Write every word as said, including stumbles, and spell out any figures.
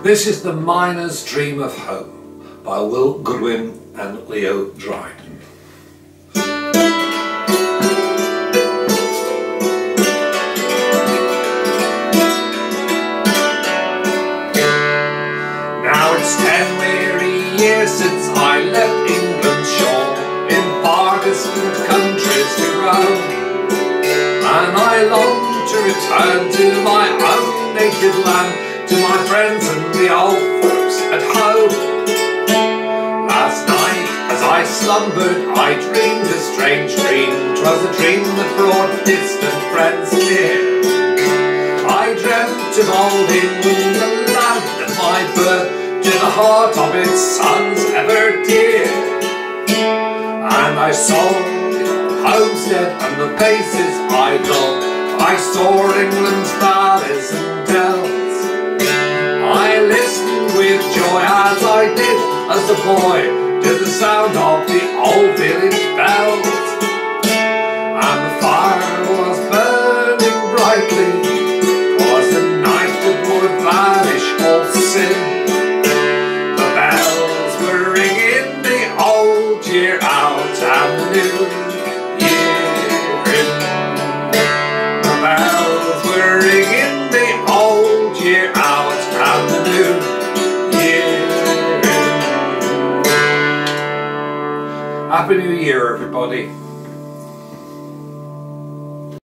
This is The Miner's Dream of Home by Will Goodwin and Leo Dryden. Now it's ten weary years since I left England's shore, in far distant countries to roam, and I long to return to my own native land, to my friends and the old folks at home. Last night as I slumbered I dreamed a strange dream. 'Twas a dream that brought distant friends near. I dreamt of old England, the land of my birth, to the heart of its sons ever dear. And I saw the homestead and the places I loved. I saw England's valleys and dells. I listened with joy as I did as a boy to the sound of the old village bells. And the fire was burning brightly, 'twas a night that would vanish all sin. The bells were ringing the old year out and the new year in. The bells were ringing the old year out and the new year in. Happy New Year, everybody.